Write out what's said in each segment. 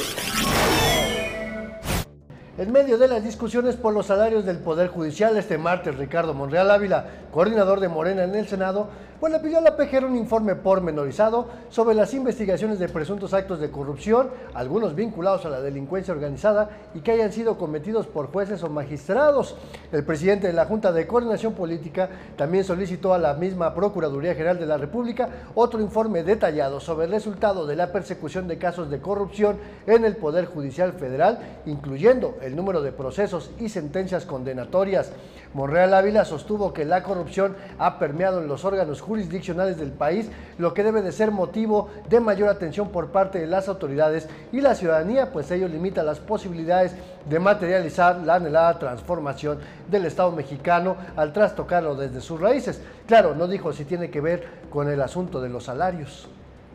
En medio de las discusiones por los salarios del Poder Judicial, este martes Ricardo Monreal Ávila, coordinador de Morena en el Senado, le pidió a la PGR un informe pormenorizado sobre las investigaciones de presuntos actos de corrupción, algunos vinculados a la delincuencia organizada y que hayan sido cometidos por jueces o magistrados. El presidente de la Junta de Coordinación Política también solicitó a la misma Procuraduría General de la República otro informe detallado sobre el resultado de la persecución de casos de corrupción en el Poder Judicial Federal, incluyendo el número de procesos y sentencias condenatorias. Monreal Ávila sostuvo que la corrupción ha permeado en los órganos jurisdiccionales del país, lo que debe de ser motivo de mayor atención por parte de las autoridades y la ciudadanía, pues ello limita las posibilidades de materializar la anhelada transformación del Estado mexicano al trastocarlo desde sus raíces. Claro, no dijo si tiene que ver con el asunto de los salarios.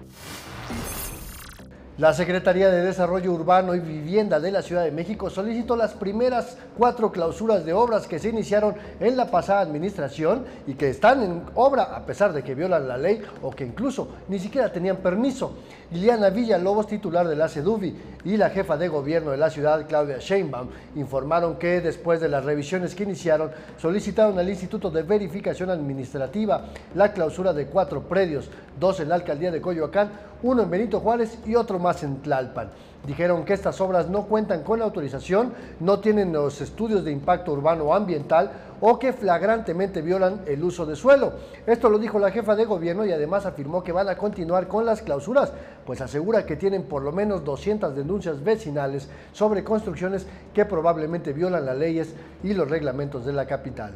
La Secretaría de Desarrollo Urbano y Vivienda de la Ciudad de México solicitó las primeras 4 clausuras de obras que se iniciaron en la pasada administración y que están en obra a pesar de que violan la ley o que incluso ni siquiera tenían permiso. Liliana Villalobos, titular de la SEDUVI, y la jefa de gobierno de la ciudad, Claudia Sheinbaum, informaron que después de las revisiones que iniciaron, solicitaron al Instituto de Verificación Administrativa la clausura de 4 predios, 2 en la alcaldía de Coyoacán, 1 en Benito Juárez y otro más en Tlalpan. Dijeron que estas obras no cuentan con la autorización, no tienen los estudios de impacto urbano o ambiental o que flagrantemente violan el uso de suelo. Esto lo dijo la jefa de gobierno y además afirmó que van a continuar con las clausuras, pues asegura que tienen por lo menos 200 denuncias vecinales sobre construcciones que probablemente violan las leyes y los reglamentos de la capital.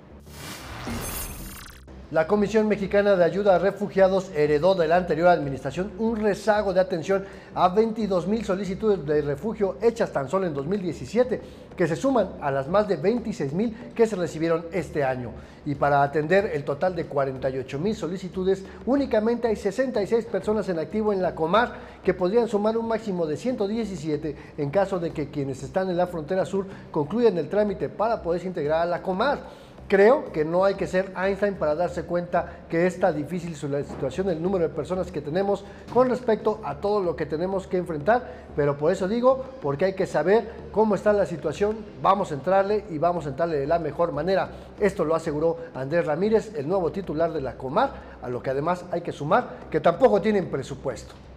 La Comisión Mexicana de Ayuda a Refugiados heredó de la anterior administración un rezago de atención a 22,000 solicitudes de refugio hechas tan solo en 2017, que se suman a las más de 26,000 que se recibieron este año. Y para atender el total de 48,000 solicitudes, únicamente hay 66 personas en activo en la Comar, que podrían sumar un máximo de 117 en caso de que quienes están en la frontera sur concluyan el trámite para poderse integrar a la Comar. Creo que no hay que ser Einstein para darse cuenta que esta difícil situación, el número de personas que tenemos con respecto a todo lo que tenemos que enfrentar, pero por eso digo, porque hay que saber cómo está la situación, vamos a entrarle y vamos a entrarle de la mejor manera. Esto lo aseguró Andrés Ramírez, el nuevo titular de la Comar, a lo que además hay que sumar que tampoco tienen presupuesto.